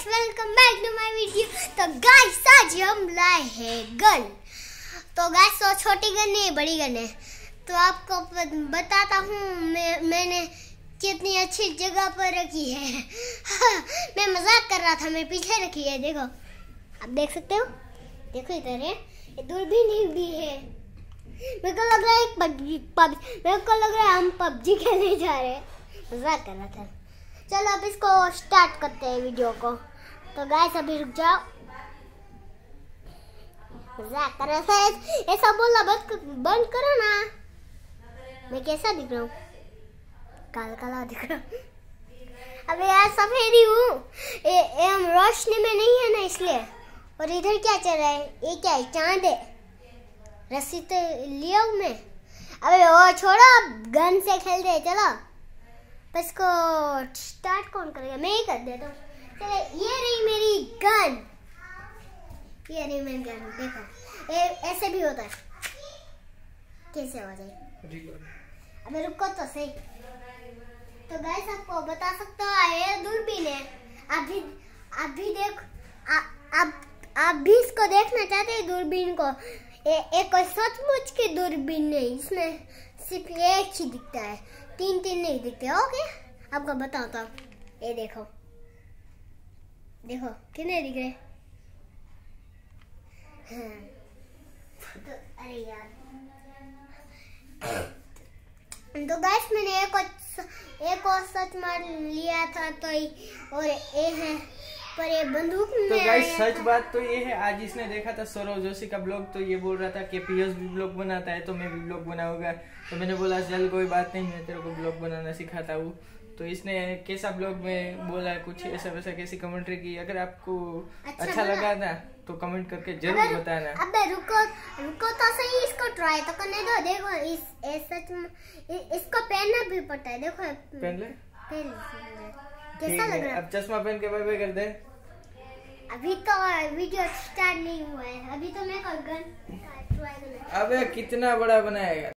Guys, welcome back to my video. तो guys, आज हम लाए हैं गन। तो गाइस, तो छोटी गन नहीं, बड़ी गन है। तो आपको बताता हूँ मैंने कितनी अच्छी जगह पर रखी है। मैं मजाक कर रहा था, मैं पीछे रखी है। देखो, आप देख सकते हो। देखो इधर है, ये दूरबीन भी है। मेरे को लग रहा है हम पबजी खेलने जा रहे हैं। मजाक कर रहा था। चलो अब इसको स्टार्ट करते हैं वीडियो को। तो गाइस अभी रुक जाओ, मजाक कर रहा था। ऐसा बोलना बंद करो ना। मैं कैसा दिख रहा हूँ? काला काला दिख रहा हूँ। अबे यार, सफेद ही हूँ। हम रोशनी में नहीं है ना, इसलिए। और इधर क्या चल रहा है? ये क्या है? चांद है। रस्सी तो लिया हूँ मैं। अबे वो छोड़ो, अब गन से खेलते हैं। चलो बस को स्टार्ट कौन करेगा? मैं ही कर देता हूँ। चलो, ये रही मेरी गन। ये रही मेरी गन। देखो, ऐसे भी होता है। कैसे हो जाए? अबे रुको तो सही। तो गाइस, आपको बता सकता हूँ, ये दूरबीन है। आप भी देख, आप भी इसको देखना चाहते हैं दूरबीन को? एक कोई सचमुच की दूरबीन नहीं, इसमें सिर्फ एक ही दिखता है, तीन नहीं दिखते। ओके, आपको बताता हूँ। ये देखो, देखो कितने दिख रहे? हाँ। तो अरे यार, तो गाइस, मैंने एक और सच मार लिया था। तो और ये है, पर ये बंदूक में। तो गाइस, सच बात तो ये है, आज इसने देखा था सौरव जोशी का ब्लॉग। तो ये बोल रहा था कि पीएस भी ब्लॉग बनाता है, तो मैं भी ब्लॉग बनाऊंगा। तो मैंने बोला चल कोई बात नहीं, मैं तेरे को ब्लॉग बनाना सिखाता हूँ। तो इसने कैसा ब्लॉग में बोला, कुछ ऐसा वैसा कैसी कमेंट्री की। अगर आपको अच्छा लगा ना तो कमेंट करके जरूर बताना। अबे रुको तो सही, इसको ट्राई तो करने दो। देखो, इसको पहनना भी पड़ता है। देखो, पहन ले। कैसा लग रहा है? अब चश्मा पहन के बाय बाय कर दे। अभी तो वीडियो स्टार्ट नहीं हुआ है। अभी तो मैं गन ट्राई करना। अबे कितना बड़ा बनाएगा।